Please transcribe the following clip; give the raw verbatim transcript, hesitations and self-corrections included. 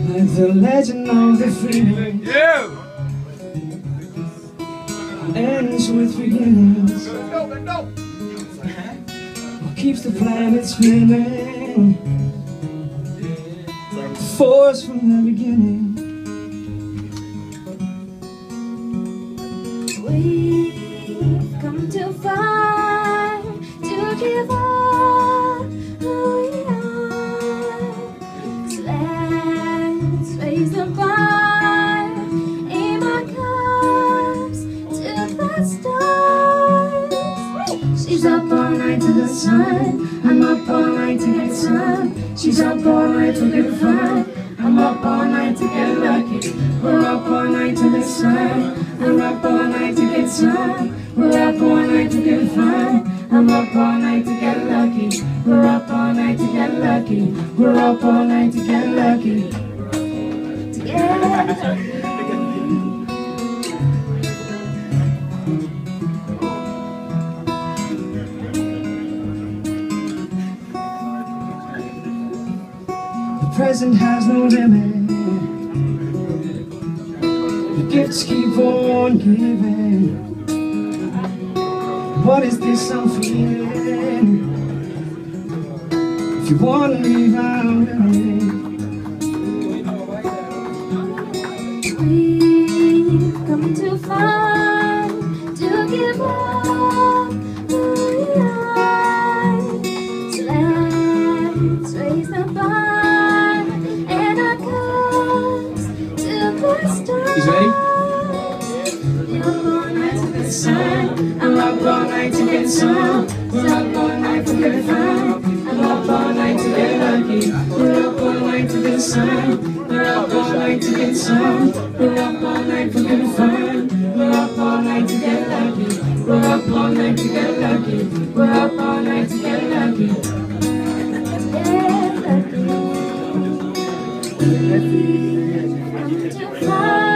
Like the legend of the freedom, Yeah. ends with beginnings. What keeps the planet spinning? Force from the beginning. We've come too far to give up who we are. So let's raise the bar, aim our cups to the stars. She's up all night to the sun, I'm up all night to get sun. She's up all night to get fun, I'm up all night to get lucky. We're up all night to the sun, I'm up all night to get sun. We're up all night to get fun, I'm up all night to get lucky. We're up all night to get lucky. We're up all night to get lucky. To get lucky. The present has no limit. The gifts keep on giving. What is this I'm feeling? If you want to leave, I'm willing. We've come too far to give up who we are. So let's raise the bar and our cups to the stars. He's ready? We're up all night to get sun, I'm up all night to get sun. We're up all night to get fun, I'm up all night to get lucky. We're up all night to get sun, we're up all night to get sun. We're up all night to get fun, we're up all night to get lucky. We're up all night to get lucky. We're up all night to get lucky. Get lucky. We've come too far